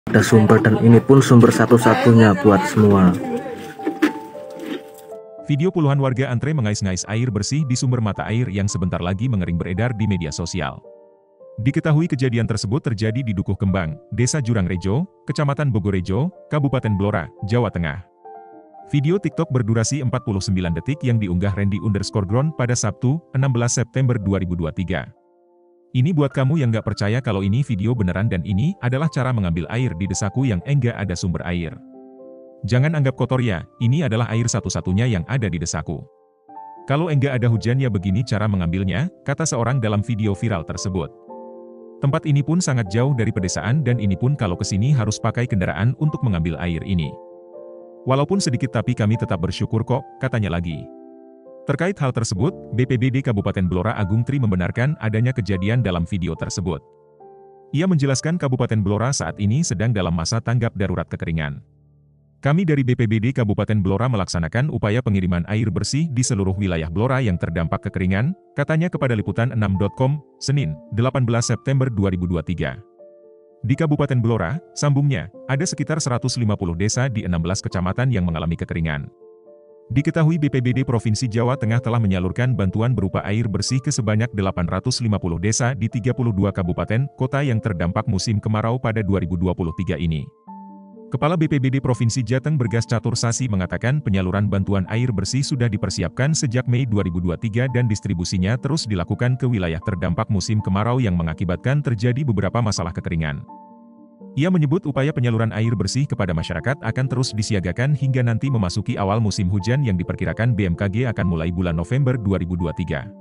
Ada sumber dan ini pun sumber satu-satunya buat semua. Video puluhan warga antre mengais-ngais air bersih di sumber mata air yang sebentar lagi mengering beredar di media sosial. Diketahui kejadian tersebut terjadi di Dukuh Kembang, Desa Jurangrejo, Kecamatan Bogorejo, Kabupaten Blora, Jawa Tengah. Video TikTok berdurasi 49 detik yang diunggah Randy_Ground pada Sabtu, 16 September 2023. Ini buat kamu yang nggak percaya kalau ini video beneran dan ini adalah cara mengambil air di desaku yang enggak ada sumber air. Jangan anggap kotor ya, ini adalah air satu-satunya yang ada di desaku. Kalau enggak ada hujan ya begini cara mengambilnya, kata seorang dalam video viral tersebut. Tempat ini pun sangat jauh dari pedesaan dan ini pun kalau kesini harus pakai kendaraan untuk mengambil air ini. Walaupun sedikit tapi kami tetap bersyukur kok, katanya lagi. Terkait hal tersebut, BPBD Kabupaten Blora Agung Tri membenarkan adanya kejadian dalam video tersebut. Ia menjelaskan Kabupaten Blora saat ini sedang dalam masa tanggap darurat kekeringan. Kami dari BPBD Kabupaten Blora melaksanakan upaya pengiriman air bersih di seluruh wilayah Blora yang terdampak kekeringan, katanya kepada Liputan6.com, Senin, 18 September 2023. Di Kabupaten Blora, sambungnya, ada sekitar 150 desa di 16 kecamatan yang mengalami kekeringan. Diketahui BPBD Provinsi Jawa Tengah telah menyalurkan bantuan berupa air bersih ke sebanyak 850 desa di 32 kabupaten kota yang terdampak musim kemarau pada 2023 ini. Kepala BPBD Provinsi Jateng Bergas Catur Sasi mengatakan penyaluran bantuan air bersih sudah dipersiapkan sejak Mei 2023 dan distribusinya terus dilakukan ke wilayah terdampak musim kemarau yang mengakibatkan terjadi beberapa masalah kekeringan. Ia menyebut upaya penyaluran air bersih kepada masyarakat akan terus disiagakan hingga nanti memasuki awal musim hujan yang diperkirakan BMKG akan mulai bulan November 2023.